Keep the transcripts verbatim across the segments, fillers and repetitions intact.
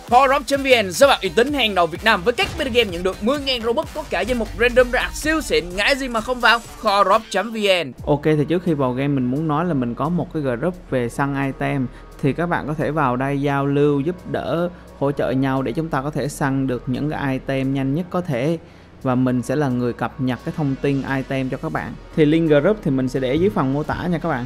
Khorop.vn, sới bạc uy tín hàng đầu Việt Nam với các beta game nhận được mười nghìn Robux có cả danh mục random rạc siêu xịn, ngại gì mà không vào Khorop.vn. Ok, thì trước khi vào game mình muốn nói là mình có một cái group về săn item, thì các bạn có thể vào đây giao lưu, giúp đỡ, hỗ trợ nhau để chúng ta có thể săn được những cái item nhanh nhất có thể. Và mình sẽ là người cập nhật cái thông tin item cho các bạn. Thì link group thì mình sẽ để dưới phần mô tả nha các bạn.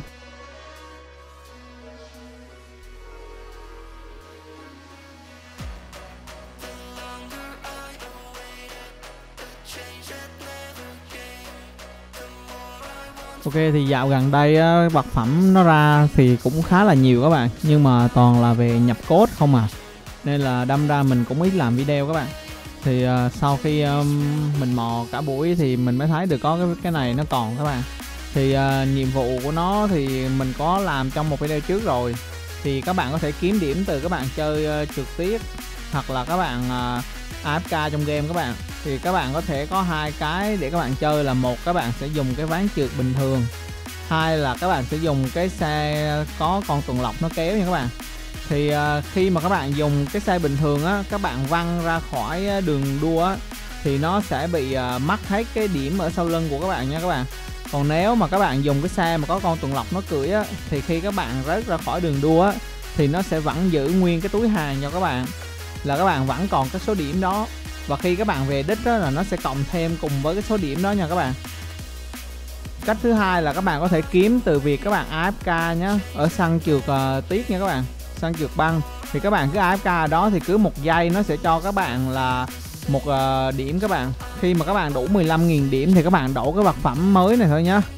Ok, thì dạo gần đây á, vật phẩm nó ra thì cũng khá là nhiều các bạn, nhưng mà toàn là về nhập code không à, nên là đâm ra mình cũng ít làm video các bạn. Thì uh, sau khi um, mình mò cả buổi thì mình mới thấy được có cái, cái này nó còn các bạn. Thì uh, nhiệm vụ của nó thì mình có làm trong một video trước rồi. Thì các bạn có thể kiếm điểm từ các bạn chơi uh, trực tiếp, hoặc là các bạn uh, a ép ca trong game các bạn. Thì các bạn có thể có hai cái để các bạn chơi, là một các bạn sẽ dùng cái ván trượt bình thường, hai là các bạn sẽ dùng cái xe có con tuần lộc nó kéo nha các bạn. Thì uh, khi mà các bạn dùng cái xe bình thường á, các bạn văng ra khỏi đường đua á, thì nó sẽ bị uh, mất hết cái điểm ở sau lưng của các bạn nha các bạn. Còn nếu mà các bạn dùng cái xe mà có con tuần lộc nó cưỡi á, thì khi các bạn rớt ra khỏi đường đua á, thì nó sẽ vẫn giữ nguyên cái túi hàng cho các bạn, là các bạn vẫn còn cái số điểm đó. Và khi các bạn về đích đó là nó sẽ cộng thêm cùng với cái số điểm đó nha các bạn. Cách thứ hai là các bạn có thể kiếm từ việc các bạn a ép ca nhé, ở sân trượt uh, tiết nha các bạn, sân trượt băng. Thì các bạn cứ a ép ca ở đó thì cứ một giây nó sẽ cho các bạn là một uh, điểm các bạn. Khi mà các bạn đủ mười lăm nghìn điểm thì các bạn đổ cái vật phẩm mới này thôi nhá.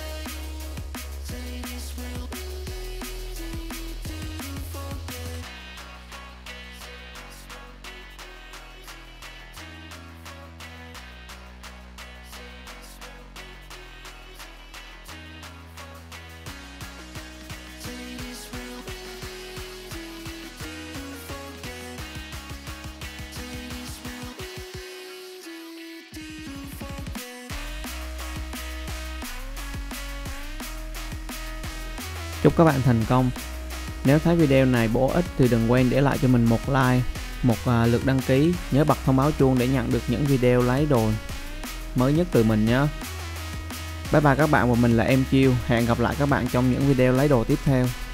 Chúc các bạn thành công. Nếu thấy video này bổ ích thì đừng quên để lại cho mình một like, một uh, lượt đăng ký. Nhớ bật thông báo chuông để nhận được những video lấy đồ mới nhất từ mình nhé. Bye bye các bạn, và mình là em Chiêu. Hẹn gặp lại các bạn trong những video lấy đồ tiếp theo.